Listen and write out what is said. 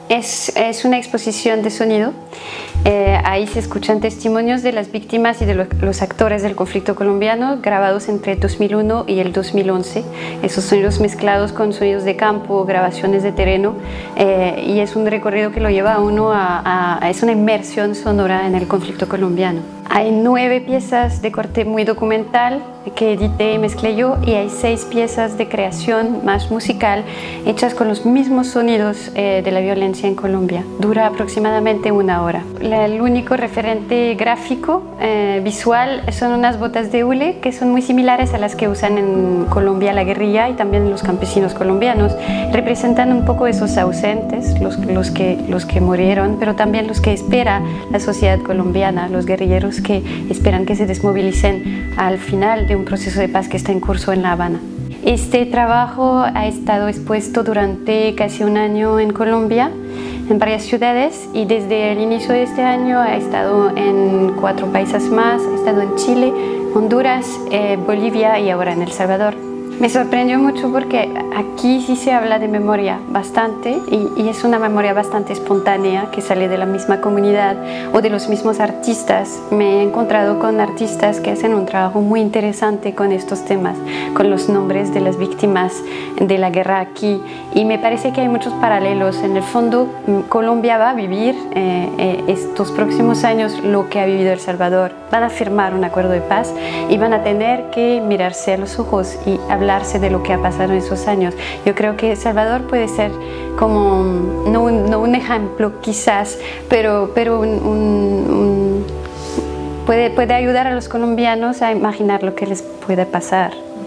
Es una exposición de sonido. Ahí se escuchan testimonios de las víctimas y de los actores del conflicto colombiano grabados entre el 2001 y el 2011. Esos sonidos mezclados con sonidos de campo, grabaciones de terreno, y es un recorrido que lo lleva a uno es una inmersión sonora en el conflicto colombiano. Hay 9 piezas de corte muy documental que edité y mezclé yo, y hay 6 piezas de creación más musical hechas con los mismos sonidos de la violencia en Colombia. Dura aproximadamente 1 hora. El único referente gráfico visual son unas botas de hule que son muy similares a las que usan en Colombia la guerrilla y también los campesinos colombianos. Representan un poco esos ausentes, los que murieron, pero también los que espera la sociedad colombiana, los guerrilleros que esperan que se desmovilicen al final de un proceso de paz que está en curso en La Habana. Este trabajo ha estado expuesto durante casi 1 año en Colombia, en varias ciudades, y desde el inicio de este año ha estado en 4 países más. Ha estado en Chile, Honduras, Bolivia y ahora en El Salvador. Me sorprendió mucho porque aquí sí se habla de memoria bastante, y es una memoria bastante espontánea que sale de la misma comunidad o de los mismos artistas. Me he encontrado con artistas que hacen un trabajo muy interesante con estos temas, con los nombres de las víctimas de la guerra aquí, y me parece que hay muchos paralelos. En el fondo, Colombia va a vivir estos próximos años lo que ha vivido El Salvador. Van a firmar un acuerdo de paz y van a tener que mirarse a los ojos y hablarse de lo que ha pasado en esos años. Yo creo que El Salvador puede ser como, no un ejemplo quizás, pero puede ayudar a los colombianos a imaginar lo que les puede pasar.